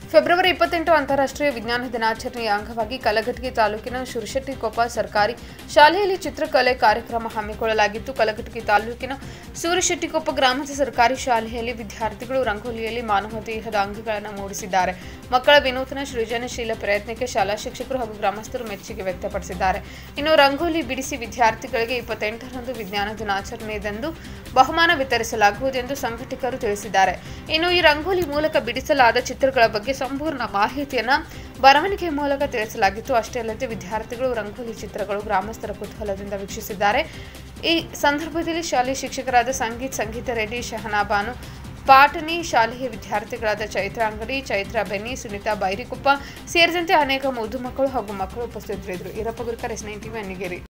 February 28 ಅಂತಾರಾಷ್ಟ್ರೀಯ ವಿಜ್ಞಾನ ದಿನಾಚರಣೆಯ ಅಂಗವಾಗಿ ಕಲಘಟಗಿ ತಾಲೂಕಿನ ಸೂರಶೆಟ್ಟಿಕೊಪ್ಪ ಸರ್ಕಾರಿ ಶಾಲೆಯಲ್ಲಿ ಚಿತ್ರಕಲೆ ಕಾರ್ಯಕ್ರಮ ಹಮ್ಮಿಕೊಳ್ಳಲಾಗಿತ್ತು. ಕಲಘಟಗಿ ತಾಲೂಕಿನ ಸೂರಶೆಟ್ಟಿಕೊಪ್ಪ ಗ್ರಾಮದ ಸರ್ಕಾರಿ ಶಾಲೆಯಲ್ಲಿ ವಿದ್ಯಾರ್ಥಿಗಳು ರಂಗೋಲಿಯಲ್ಲಿ ಮಾನವ ದೇಹದ ಅಂಗಗಳನ್ನು ಮೂಡಿಸಿದ್ದಾರೆ. ಮಕ್ಕಳ ವಿನೂತನ ಸೃಜನಶೀಲ ಪ್ರಯತ್ನಕ್ಕೆ ಶಾಲಾ ಶಿಕ್ಷಕರು ಹಾಗೂ ಗ್ರಾಮಸ್ಥರು ಮೆಚ್ಚುಗೆ ವ್ಯಕ್ತಪಡಿಸಿದ್ದಾರೆ. ಇನ್ನು ರಂಗೋಲಿ ಬಿಡಿಸಿ ವಿದ್ಯಾರ್ಥಿಗಳಿಗೆ 28ರಂದು ವಿಜ್ಞಾನ ದಿನಾಚರಣೆಯಂದು ಬಹುಮಾನ ವಿತರಿಸಲಾಗುವುದು ಎಂದು ಸಂಘಟಕರು ತಿಳಿಸಿದ್ದಾರೆ. ಇನ್ನು ಈ ರಂಗೋಲಿ ಮೂಲಕ ಬಿಡಿಸಲಾದ ಚಿತ್ರಗಳ ಬಗ್ಗೆ ಸಂಪೂರ್ಣ ಮಾಹಿತಿಯನ್ನು ಬರವಣಿಗೆ ಮೂಲಕ ತಿಳಿಸಲಾಗಿತ್ತು. ಅಷ್ಟೇ ಅಲ್ಲದೆ ವಿದ್ಯಾರ್ಥಿಗಳು ರಂಗೋಲಿ ಚಿತ್ರಗಳು ಗ್ರಾಮಸ್ಥರ ಕುತೂಹಲದಿಂದ ವೀಕ್ಷಿಸಿದ್ದಾರೆ. ಈ ಸಂದರ್ಭದಲ್ಲಿ ಶಾಲೆಯ ಶಿಕ್ಷಕರಾದ ಸಂಗೀತ ರೆಡ್ಡಿ, ಶಹನಾ ಬಾನು ಪಾಟನಿ, ಶಾಲೆಯ ವಿದ್ಯಾರ್ಥಿಗಳಾದ ಚೈತ್ರ ಅಂಗಡಿ, ಚೈತ್ರ ಬೆನ್ನಿ, ಸುನೀತಾ ಬೈರಿಕೊಪ್ಪ ಸೇರಿದಂತೆ ಅನೇಕ ಮುದ್ದು ಮಕ್ಕಳು ಹಾಗೂ ಮಕ್ಕಳು ಉಪಸ್ಥಿತರಿದ್ದರು. Irappa ಗುರ್ಕರ್, S9 TV, Annigeri.